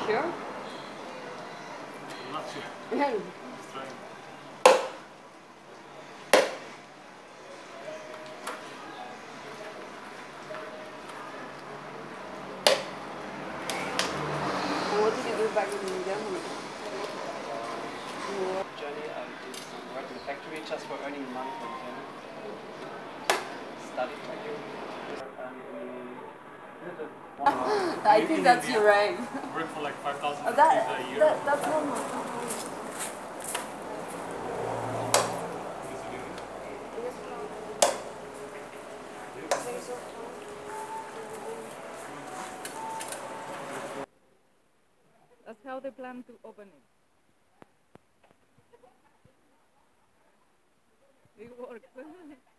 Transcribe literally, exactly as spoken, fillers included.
sure? I'm not sure. Yeah. I'm just trying. And what did you do back in Germany? Journey, I did some work in the factory just for earning money for the family. Studied factory. Um, I think that's your rank. Work for like five thousand Uh, rupees that, a year. that, that's normal. That's how they plan to open it. It works.